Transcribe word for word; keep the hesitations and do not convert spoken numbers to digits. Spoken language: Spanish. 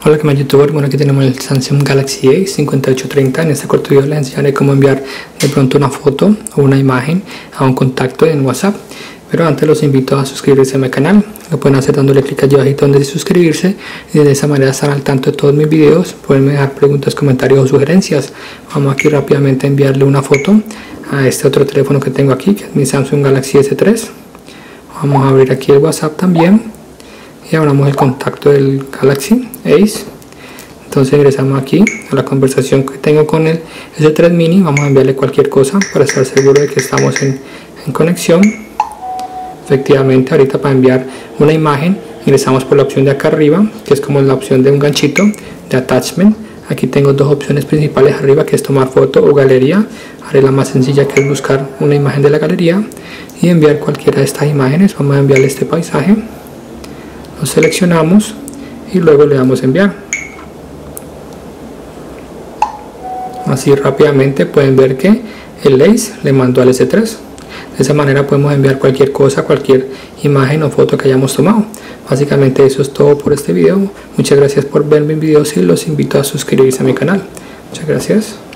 Hola, ¿qué más, youtuber? Bueno, aquí tenemos el Samsung Galaxy A cincuenta y ocho treinta. En este corto video les enseñaré cómo enviar de pronto una foto o una imagen a un contacto en WhatsApp. Pero antes los invito a suscribirse a mi canal. Lo pueden hacer dándole clic allí abajito donde dice suscribirse, y de esa manera estar al tanto de todos mis videos. Pueden dejar preguntas, comentarios o sugerencias. Vamos aquí rápidamente a enviarle una foto a este otro teléfono que tengo aquí, que es mi Samsung Galaxy S tres. Vamos a abrir aquí el WhatsApp también y abramos el contacto del Galaxy Ace. Entonces ingresamos aquí a la conversación que tengo con el S tres mini. Vamos a enviarle cualquier cosa para estar seguro de que estamos en, en conexión. Efectivamente, ahorita para enviar una imagen ingresamos por la opción de acá arriba, que es como la opción de un ganchito de attachment. Aquí tengo dos opciones principales arriba, que es tomar foto o galería. Haré la más sencilla, que es buscar una imagen de la galería y enviar cualquiera de estas imágenes. Vamos a enviarle este paisaje. Lo seleccionamos y luego le damos a enviar. Así rápidamente pueden ver que el Ace le mandó al S tres. De esa manera podemos enviar cualquier cosa, cualquier imagen o foto que hayamos tomado. Básicamente eso es todo por este video. Muchas gracias por ver mis videos y los invito a suscribirse a mi canal. Muchas gracias.